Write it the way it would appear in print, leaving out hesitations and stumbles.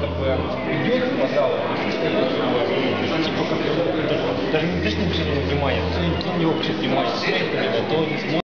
как бы идет по залу, типа как даже не обращайте внимания, кто на него вообще внимание, смотрит на него, то не смотрит.